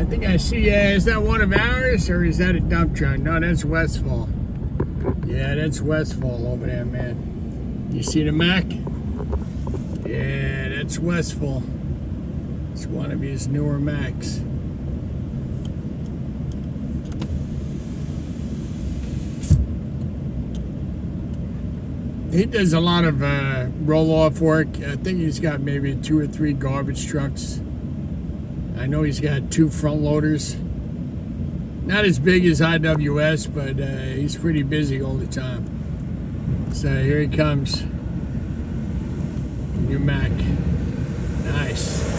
think I see, is that one of ours or is that a dump truck? No, that's Westfall. Yeah, that's Westfall over there, man. You see the Mack? Yeah, that's Westfall. It's one of his newer Macks. He does a lot of roll-off work. I think he's got maybe 2 or 3 garbage trucks. I know he's got 2 front loaders. Not as big as IWS, but he's pretty busy all the time. So here he comes. New Mack. Nice.